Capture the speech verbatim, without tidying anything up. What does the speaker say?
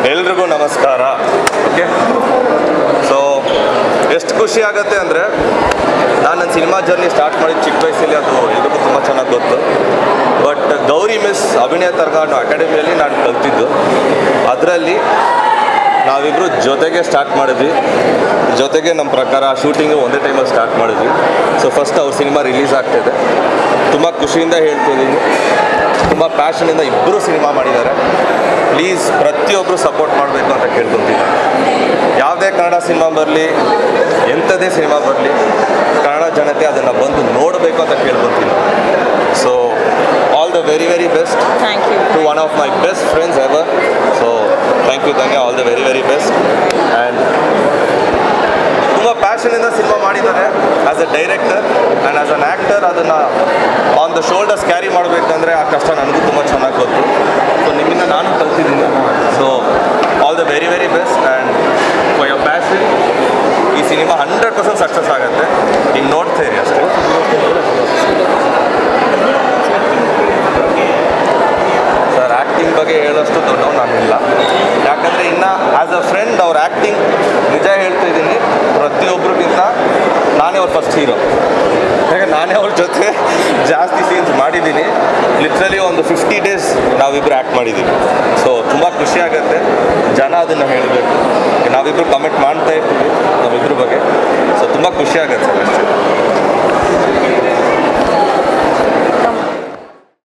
ಎಲ್ರಿಗೂ ನಮಸ್ಕಾರ. Okay, so ಎಷ್ಟು ಖುಷಿ ಆಗುತ್ತೆ ಅಂದರೆ, ನಾನು ನನ್ನ ಸಿನಿಮಾ ಜರ್ನಿ ಸ್ಟಾರ್ಟ್ ಮಾಡಿದ ಚಿಕ್ಕ ವಯಸ್ಸಲ್ಲಿ, ಅದು ಎಲ್ರಿಗೂ ತುಂಬ ಚೆನ್ನಾಗಿ ಗೊತ್ತು. ಬಟ್ ಗೌರಿ ಮಿಸ್ ಅಭಿನಯ ತರಗ ಅನ್ನೋ ಅಕಾಡೆಮಿಯಲ್ಲಿ ನಾನು ಕಲ್ತಿದ್ದು. ಅದರಲ್ಲಿ ನಾವಿಬ್ಬರು ಜೊತೆಗೆ ಸ್ಟಾರ್ಟ್ ಮಾಡಿದ್ವಿ. ಜೊತೆಗೆ ನಮ್ಮ ಪ್ರಕಾರ ಶೂಟಿಂಗು ಒಂದೇ ಟೈಮಲ್ಲಿ ಸ್ಟಾರ್ಟ್ ಮಾಡಿದ್ವಿ. ಸೊ ಫಸ್ಟ್ ಅವ್ರ ಸಿನಿಮಾ ರಿಲೀಸ್ ಆಗ್ತಾಯಿದೆ. ತುಂಬ ಖುಷಿಯಿಂದ ಹೇಳ್ತಿದ್ದೀನಿ, ತುಂಬ ಪ್ಯಾಷನಿಂದ ಇಬ್ಬರು ಸಿನಿಮಾ ಮಾಡಿದ್ದಾರೆ. ಪ್ಲೀಸ್ ಪ್ರತಿಯೊಬ್ಬರು ಸಪೋರ್ಟ್ ಮಾಡಬೇಕು ಅಂತ ಕೇಳ್ಕೊತೀನಿ. ಯಾವುದೇ ಕನ್ನಡ ಸಿನಿಮಾ ಬರಲಿ, ಎಂಥದೇ ಸಿನಿಮಾ ಬರಲಿ, ಕನ್ನಡ ಜನತೆ ಅದನ್ನು ಬಂದು ನೋಡಬೇಕು ಅಂತ ಕೇಳ್ಕೊತೀನಿ. So all the very very best to one of my best friends ever. So thank you ಧನ್ಯ, all the very very best. And ತುಂಬ ಪ್ಯಾಷನಿಂದ ಸಿನಿಮಾ ಮಾಡಿದ್ದಾರೆ. As a director and as an actor ಅದನ್ನು ಆನ್ ದ ಶೋಲ್ಡರ್ಸ್ ಕ್ಯಾರಿ ಮಾಡಬೇಕಂದ್ರೆ ಆ ಕಷ್ಟ ನನಗೂ ತುಂಬ ಚೆನ್ನಾಗಿ ಗೊತ್ತು. ಸೊ ನಿಮ್ಮಿಂದ ನಾನು ಕಲ್ತಿದ್ದೀನಿ. So all the very very best and for your passion. ಈ ಸಿನಿಮಾ ಹಂಡ್ರೆಡ್ ಪರ್ಸೆಂಟ್ ಸಕ್ಸಸ್ ಆಗುತ್ತೆ. ಈಗ ನೋಡ್ತಾ ಇರಿ ಅಷ್ಟೇ. ಸರ್, ಆ್ಯಕ್ಟಿಂಗ್ ಬಗ್ಗೆ ಹೇಳೋಷ್ಟು ದೊಡ್ಡವು ನಾನಿಲ್ಲ. ಯಾಕಂದರೆ ಇನ್ನು ಆ್ಯಸ್ ಅ ಫ್ರೆಂಡ್ ಅವ್ರ ಆ್ಯಕ್ಟಿಂಗ್ ನಿಜ ಹೇಳ್ತಾ ಇದ್ದೀನಿ, ಪ್ರತಿಯೊಬ್ಬರಿಗಿಂತ ನಾನೇ ಅವ್ರ ಫಸ್ಟ್ ಹೀರೋ. ಯಾಕೆ ನಾನೇ ಅವ್ರ ಜೊತೆ ಜಾಸ್ತಿ ಸೀನ್ಸ್ ಮಾಡಿದ್ದೀನಿ. ಲಿಟ್ರಲಿ ಒಂದು ಫಿಫ್ಟಿ ಡೇಸ್ ನಾವಿಬ್ಬರು ಆ್ಯಕ್ಟ್ ಮಾಡಿದ್ದೀವಿ. ಸೊ ತುಂಬ ಖುಷಿ ಆಗುತ್ತೆ. ಜನ ಅದನ್ನು ಹೇಳಬೇಕು. ನಾವಿಬ್ಬರು ಕಮೆಂಟ್ ಮಾಡ್ತಾ ಇರ್ತೀವಿ ನಾವಿಬ್ಬರ ಬಗ್ಗೆ. ಸೊ ತುಂಬ ಖುಷಿ ಆಗುತ್ತೆ ಸರ್ ಅಷ್ಟೇ.